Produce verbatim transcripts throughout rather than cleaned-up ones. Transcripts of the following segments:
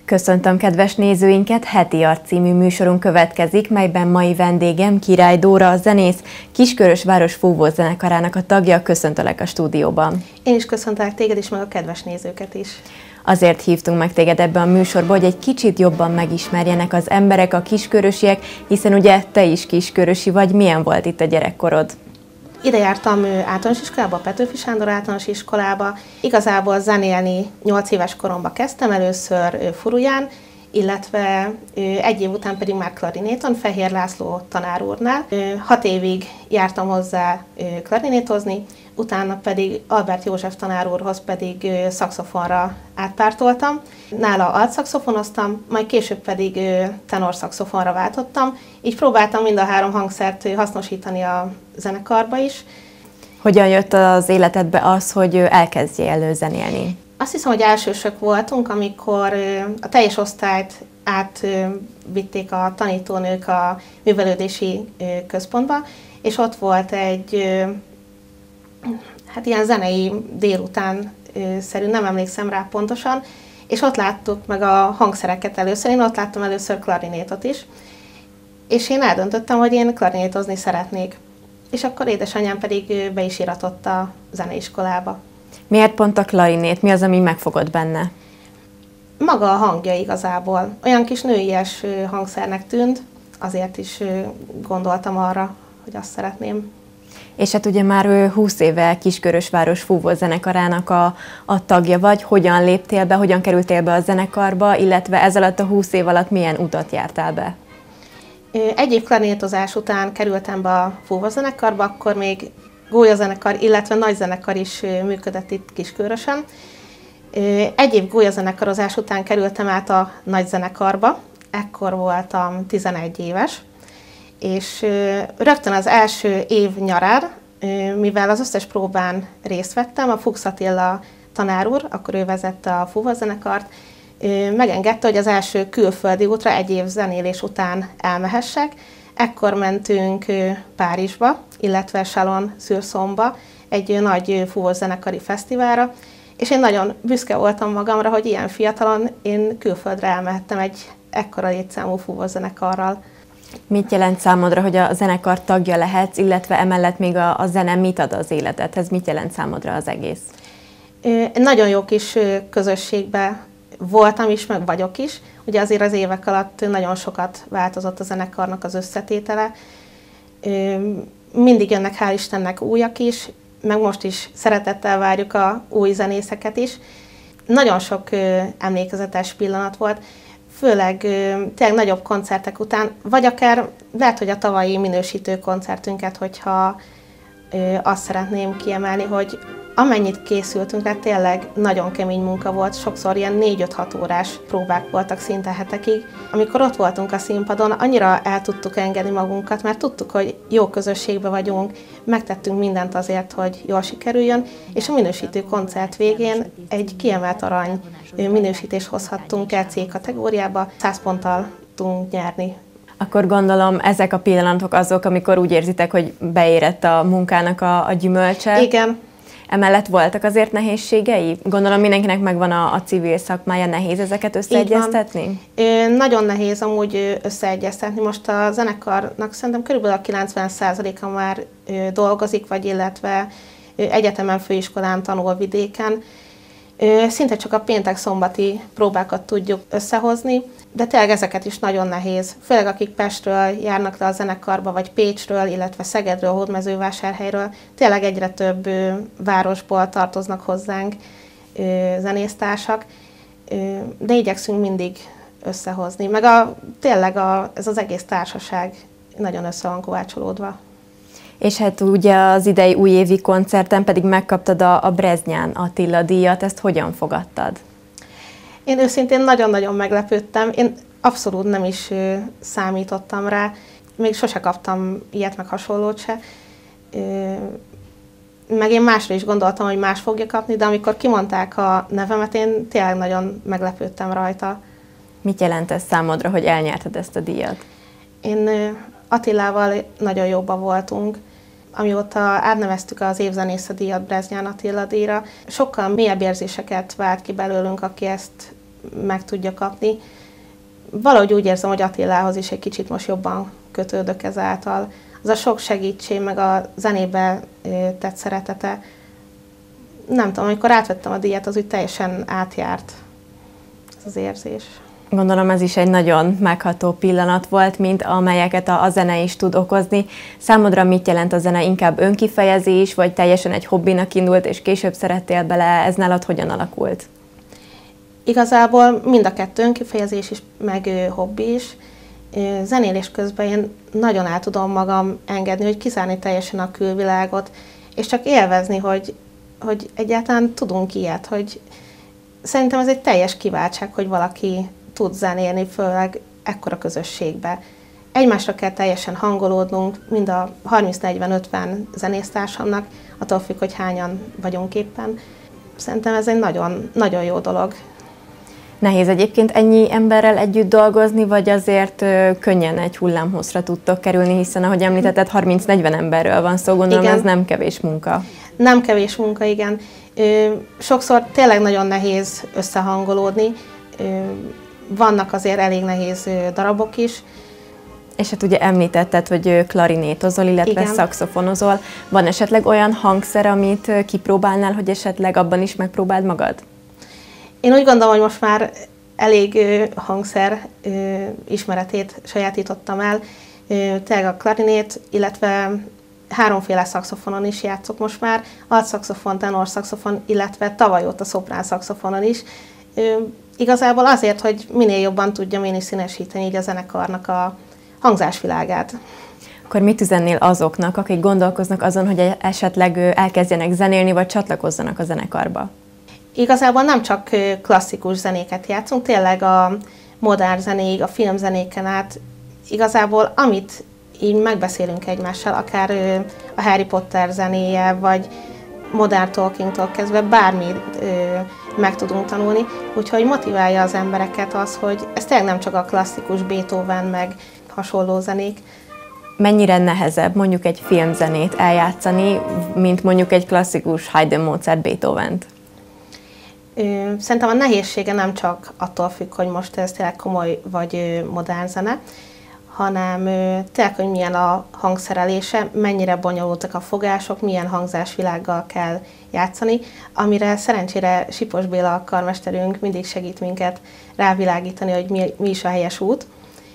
Köszöntöm kedves nézőinket, Heti Arc című műsorunk következik, melyben mai vendégem Király Dóra, a zenész, Kiskörösváros fúvózenekarának a tagja. Köszöntelek a stúdióban. Én is köszöntelek téged is, meg a kedves nézőket is. Azért hívtunk meg téged ebbe a műsorba, hogy egy kicsit jobban megismerjenek az emberek, a kiskörösiek, hiszen ugye te is kiskörösi vagy. Milyen volt itt a gyerekkorod? Ide jártam általános iskolába, a Petőfi Sándor általános iskolába. Igazából zenélni nyolc éves koromban kezdtem, először furuján, illetve egy év után pedig már klarinéton, Fehér László tanár úrnál. Hat évig jártam hozzá klarinétozni, utána pedig Albert József tanár úrhoz pedig szaxofonra átpártoltam. Nála altszaxofonoztam, majd később pedig tenorszaxofonra váltottam. Így próbáltam mind a három hangszert hasznosítani a zenekarba is. Hogyan jött az életedbe az, hogy elkezdjél zenélni? Azt hiszem, hogy elsősök voltunk, amikor a teljes osztályt átvitték a tanítónők a művelődési központba, és ott volt egy hát ilyen zenei délután-szerű, nem emlékszem rá pontosan, és ott láttuk meg a hangszereket először. Én ott láttam először klarinétot is, és én eldöntöttem, hogy én klarinétozni szeretnék. És akkor édesanyám pedig be is iratott a zeneiskolába. Miért pont a klarinét? Mi az, ami megfogott benne? Maga a hangja igazából. Olyan kis nőies hangszernek tűnt, azért is gondoltam arra, hogy azt szeretném. És hát ugye már húsz éve Kiskörösváros fúvózenekarának a, a tagja vagy. Hogyan léptél be, hogyan kerültél be a zenekarba, illetve ez alatt a húsz év alatt milyen utat jártál be? Egy év klarinétozás után kerültem be a fúvózenekarba, akkor még gólyazenekar, illetve nagyzenekar is működött itt Kiskörösön. Egy év gólyazenekarozás után kerültem át a nagyzenekarba, ekkor voltam tizenegy éves, és rögtön az első év nyarán, mivel az összes próbán részt vettem, a Fuchs Attila tanár úr, akkor ő vezette a fúvózenekart, megengedte, hogy az első külföldi útra egy év zenélés után elmehessek. Ekkor mentünk Párizsba, illetve Chalon-sur-Saône-ba, egy nagy fúvózenekari fesztiválra, és én nagyon büszke voltam magamra, hogy ilyen fiatalon én külföldre elmehettem egy ekkora létszámú fúvózenekarral. Mit jelent számodra, hogy a zenekar tagja lehetsz, illetve emellett még a, a zene mit ad az életedhez? Mit jelent számodra az egész? Nagyon jó kis közösségben voltam is, meg vagyok is. Ugye azért az évek alatt nagyon sokat változott a zenekarnak az összetétele. Mindig jönnek, hál' Istennek, újak is, meg most is szeretettel várjuk a új zenészeket is. Nagyon sok emlékezetes pillanat volt, főleg tényleg nagyobb koncertek után, vagy akár lehet, hogy a tavalyi minősítő koncertünket, hogyha azt szeretném kiemelni, hogy amennyit készültünk rá, tényleg nagyon kemény munka volt, sokszor ilyen négy-öt-hat órás próbák voltak szinte hetekig. Amikor ott voltunk a színpadon, annyira el tudtuk engedni magunkat, mert tudtuk, hogy jó közösségben vagyunk, megtettünk mindent azért, hogy jól sikerüljön, és a minősítő koncert végén egy kiemelt arany minősítést hozhattunk el C kategóriába, száz ponttal tudtunk nyerni. Akkor gondolom ezek a pillanatok azok, amikor úgy érzitek, hogy beérett a munkának a, a gyümölcse. Igen. Emellett voltak azért nehézségei? Gondolom mindenkinek megvan a, a civil szakmája, nehéz ezeket összeegyeztetni? Nagyon nehéz amúgy összeegyeztetni. Most a zenekarnak szerintem körülbelül a kilencven százaléka már dolgozik, vagy illetve egyetemen, főiskolán tanul vidéken. Szinte csak a péntek-szombati próbákat tudjuk összehozni, de tényleg ezeket is nagyon nehéz. Főleg akik Pestről járnak le a zenekarba, vagy Pécsről, illetve Szegedről, Hódmezővásárhelyről, tényleg egyre több városból tartoznak hozzánk zenésztársak, de igyekszünk mindig összehozni. Meg a, tényleg a, ez az egész társaság nagyon össze van kovácsolódva. És hát ugye az idei újévi koncerten pedig megkaptad a, a Brezsnyán Attila díjat, ezt hogyan fogadtad? Én őszintén nagyon-nagyon meglepődtem, én abszolút nem is számítottam rá, még sose kaptam ilyet, meg hasonlót se. Meg én másra is gondoltam, hogy más fogja kapni, de amikor kimondták a nevemet, én tényleg nagyon meglepődtem rajta. Mit jelent ez számodra, hogy elnyerted ezt a díjat? Én Attilával nagyon jóban voltunk. Amióta átneveztük az évzenésze díjat Brezsnyán Attila díjra, sokkal mélyebb érzéseket vált ki belőlünk, aki ezt meg tudja kapni. Valahogy úgy érzem, hogy Attilához is egy kicsit most jobban kötődök ezáltal. Az a sok segítség, meg a zenébe tett szeretete, nem tudom, amikor átvettem a díjat, az úgy teljesen átjárt ez az érzés. Gondolom ez is egy nagyon megható pillanat volt, mint amelyeket a, a zene is tud okozni. Számodra mit jelent a zene? Inkább önkifejezés, vagy teljesen egy hobbinak indult, és később szerettél bele? Ez nálad hogyan alakult? Igazából mind a kettő, önkifejezés is, meg ö, hobbi is. Ö, zenélés közben én nagyon el tudom magam engedni, hogy kizárni teljesen a külvilágot, és csak élvezni, hogy, hogy egyáltalán tudunk ilyet, hogy szerintem ez egy teljes kiváltság, hogy valaki tud zenélni, főleg ekkora közösségbe. Egymásra kell teljesen hangolódnunk, mind a harminc negyven ötven zenésztársamnak, attól függ, hogy hányan vagyunk éppen. Szerintem ez egy nagyon, nagyon jó dolog. Nehéz egyébként ennyi emberrel együtt dolgozni, vagy azért ö, könnyen egy hullámhosszra tudtok kerülni, hiszen ahogy említetted, harminc negyven emberről van szó, gondolom igen. Ez nem kevés munka. Nem kevés munka, igen. Ö, sokszor tényleg nagyon nehéz összehangolódni. Ö, vannak azért elég nehéz darabok is. És hát ugye említetted, hogy klarinétozol, illetve igen. szaxofonozol. Van esetleg olyan hangszer, amit kipróbálnál, hogy esetleg abban is megpróbáld magad? Én úgy gondolom, hogy most már elég hangszer ismeretét sajátítottam el. Tényleg a klarinét, illetve háromféle szaxofonon is játszok most már. Altszaxofon, tenorszaxofon, illetve tavaly óta szoprán szaxofonon is. Igazából azért, hogy minél jobban tudjam én is színesíteni így a zenekarnak a hangzásvilágát. Akkor mit üzennél azoknak, akik gondolkoznak azon, hogy esetleg elkezdjenek zenélni, vagy csatlakozzanak a zenekarba? Igazából nem csak klasszikus zenéket játszunk, tényleg a modern zenéig, a filmzenéken át, igazából amit így megbeszélünk egymással, akár a Harry Potter zenéje, vagy modern talkingtól kezdve bármit meg tudunk tanulni, úgyhogy motiválja az embereket az, hogy ez tényleg nem csak a klasszikus Beethoven, meg hasonló zenék. Mennyire nehezebb mondjuk egy filmzenét eljátszani, mint mondjuk egy klasszikus Haydn, Mozart, Beethovent? Szerintem a nehézsége nem csak attól függ, hogy most ez tényleg komoly vagy modern zene, hanem tényleg, hogy milyen a hangszerelése, mennyire bonyolultak a fogások, milyen hangzásvilággal kell játszani, amire szerencsére Sipos Béla a karmesterünk mindig segít minket rávilágítani, hogy mi, mi is a helyes út.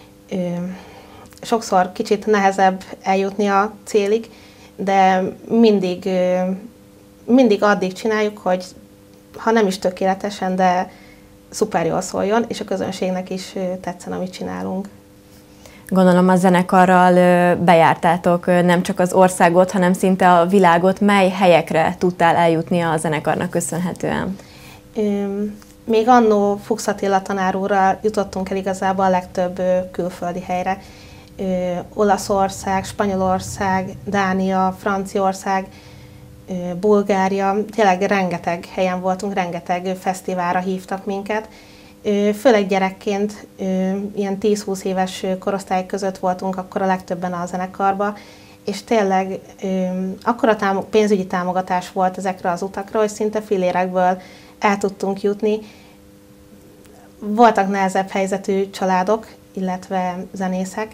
Sokszor kicsit nehezebb eljutni a célig, de mindig, mindig addig csináljuk, hogy ha nem is tökéletesen, de szuper jól szóljon, és a közönségnek is tetszen, amit csinálunk. Gondolom a zenekarral bejártátok nem csak az országot, hanem szinte a világot. Mely helyekre tudtál eljutni a zenekarnak köszönhetően? Még annó Fuchs Attila tanár úrral jutottunk el igazából a legtöbb külföldi helyre. Olaszország, Spanyolország, Dánia, Franciaország, Bulgária, tényleg rengeteg helyen voltunk, rengeteg fesztiválra hívtak minket. Főleg gyerekként, ilyen tíz-húsz éves korosztály között voltunk akkor a legtöbben a zenekarba, és tényleg akkora támog, pénzügyi támogatás volt ezekre az utakra, hogy szinte fillérekből el tudtunk jutni. Voltak nehezebb helyzetű családok, illetve zenészek,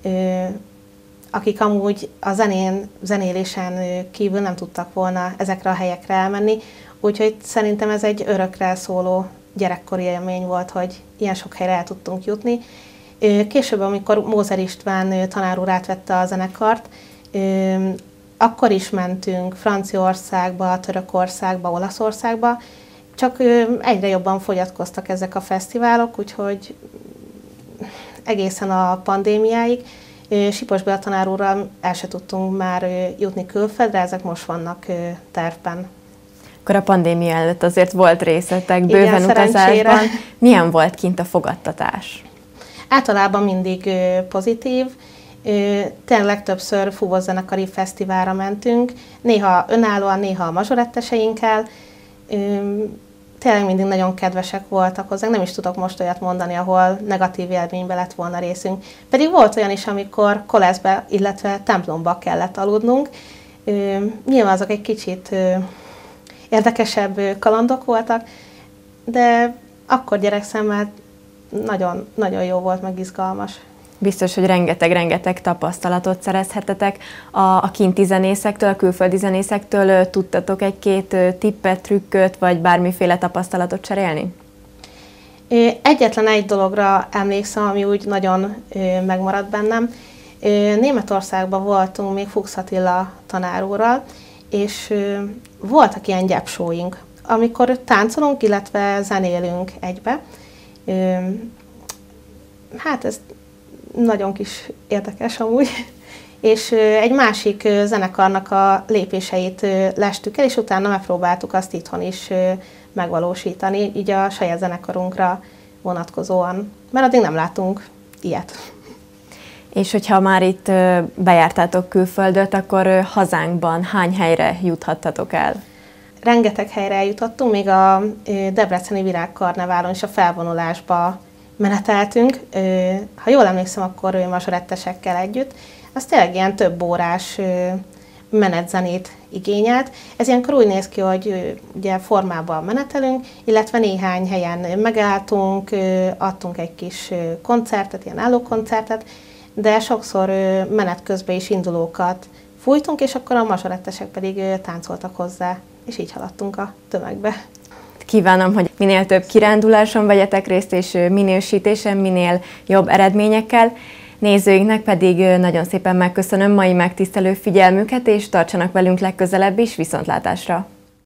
akik amúgy a zenén, zenélésen kívül nem tudtak volna ezekre a helyekre elmenni, úgyhogy szerintem ez egy örökre szóló gyerekkori élmény volt, hogy ilyen sok helyre el tudtunk jutni. Később, amikor Mózer István tanár úr átvette a zenekart, akkor is mentünk Franciaországba, Törökországba, Olaszországba, csak egyre jobban fogyatkoztak ezek a fesztiválok, úgyhogy egészen a pandémiáig Sipos Béla tanár úrral el se tudtunk már jutni külföldre, ezek most vannak tervben. Akkor a pandémia előtt azért volt részletek bőven utazásban. Milyen volt kint a fogadtatás? Általában mindig pozitív. Tényleg legtöbbször fúvózenekari fesztiválra mentünk, néha önállóan, néha a mazsoretteseinkkel. Tényleg mindig nagyon kedvesek voltak hozzánk, nem is tudok most olyat mondani, ahol negatív élményben lett volna részünk. Pedig volt olyan is, amikor Koleszbe, illetve templomba kellett aludnunk. Nyilván azok egy kicsit érdekesebb kalandok voltak, de akkor gyerekszemmel nagyon, nagyon jó volt, meg izgalmas. Biztos, hogy rengeteg-rengeteg tapasztalatot szerezhetetek. A, a kinti zenészektől, a külföldi zenészektől tudtatok egy-két tippet, trükköt, vagy bármiféle tapasztalatot cserélni? Egyetlen egy dologra emlékszem, ami úgy nagyon megmaradt bennem. Németországban voltunk még Fuchs Attila tanárúrral, és voltak ilyen gyepsóink, amikor táncolunk, illetve zenélünk egybe. Hát ez nagyon kis érdekes amúgy. És egy másik zenekarnak a lépéseit lestük el, és utána megpróbáltuk azt itthon is megvalósítani, így a saját zenekarunkra vonatkozóan, mert addig nem látunk ilyet. És hogyha már itt bejártátok külföldöt, akkor hazánkban hány helyre juthattatok el? Rengeteg helyre eljutottunk, még a Debreceni Virágkarneválon és a felvonulásba meneteltünk. Ha jól emlékszem, akkor mazsorettesekkel együtt. Az tényleg ilyen több órás menetzenét igényelt. Ez ilyenkor úgy néz ki, hogy ugye formában menetelünk, illetve néhány helyen megálltunk, adtunk egy kis koncertet, ilyen állókoncertet, de sokszor menet közben is indulókat fújtunk, és akkor a mazsorettesek pedig táncoltak hozzá, és így haladtunk a tömegbe. Kívánom, hogy minél több kiránduláson vegyetek részt, és minősítésen, minél jobb eredményekkel. Nézőinknek pedig nagyon szépen megköszönöm mai megtisztelő figyelmüket, és tartsanak velünk legközelebb is, viszontlátásra!